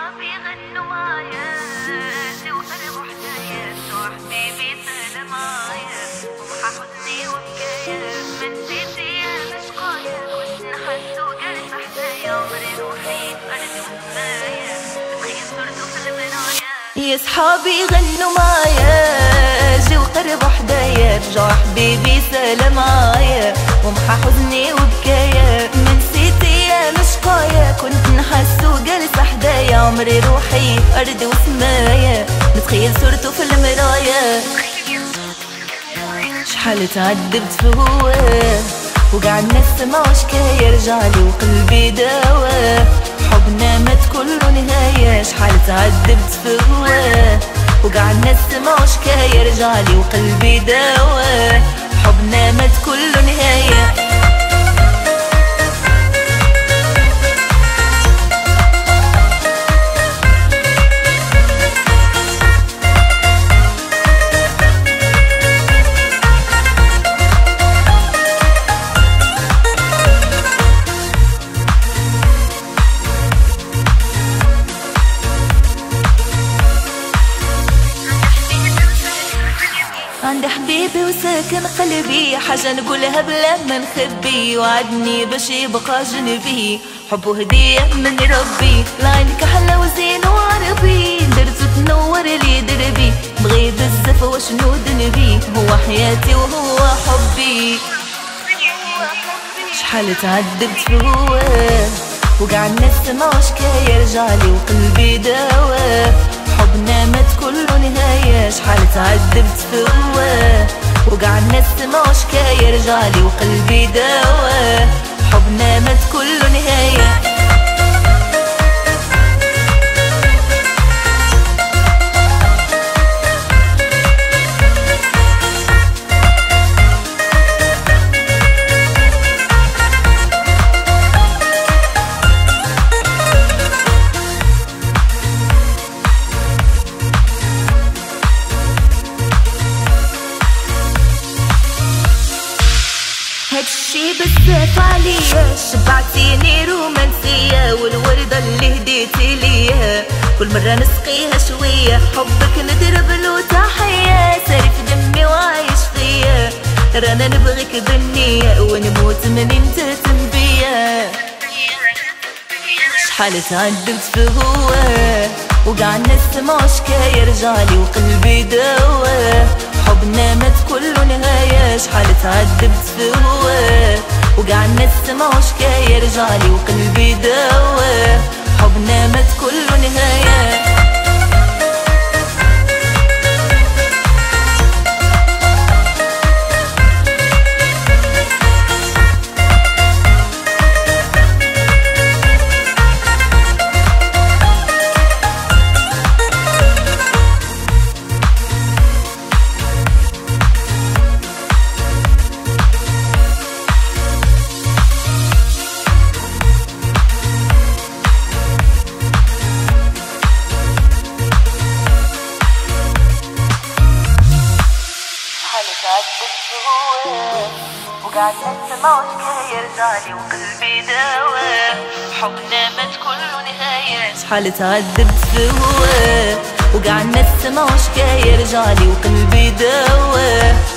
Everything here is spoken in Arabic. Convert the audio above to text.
صحابي غنوا معايا وقربوا حكايات وحبيبي سال معايا ومحى حزني وبكايا من نسيت ايام شقايا كنت نحس وجالس حدايا عمري روحي أرضي وسمايا تخيل صرتو في المرايا. يا صحابي غنوا معايا جي وقربوا حدايا رجعوا حبيبي سال معايا ومحى حزني وبكايا من نسيت ايام شقايا كنت نحس وجالس حدايا عمري روحي أرضي وسمايا نتخيل صورته في المرايا. شحال تعذبت في هواه وقع الناس سمعوا شكايا رجعلي وقلبي داواه حبنا مات كله نهاية. شحال تعذبت في هواه وقع الناس سمعوا شكايا رجعلي وقلبي داواه حبنا مات كله نهاية. عندي حبيبي وساكن قلبي حاجة نقولها بلا ما نخبي وعدني باش يبقى جنبي حبه هدية من ربي لعينك أحلى وزين وعربي درتو تنور لي دربي بغي بزاف وشنو ذنبي هو حياتي وهو حبي. شحال تعذبت في هواه وقع الناس سمعوا شكايا رجعلي وقلبي داواه حبنا مات كله نهاية. شحال تعذبت في هواه وقع الناس سمعوا شكايا رجعلي وقلبي داواه حبنا مات كله نهاية. هادشي بزاف عليا شبعتيني رومانسية والوردة اللي هديتي ليا كل مرة نسقيها شوية حبك ندربلو تحية ساري في دمي وعايش فيا رانا نبغيك بالنية ونموت من انت تنبيا. شحال تعذبت في هواه وقع الناس سمعوا شكايا رجعلي وقلبي داواه حبنا مات كله نهاية. شحال تعذبت في هواه وقع الناس سمعوا شكايا رجعلي وقلبي داواه حبنا مات كله نهاية. تعذبت في هواه وقع الناس سمعوا شكايا رجعلي وقلبي داواه حبنا مات كله نهاية. شحال تعذبت في هواه وقع الناس سمعوا شكايا رجعلي وقلبي داواه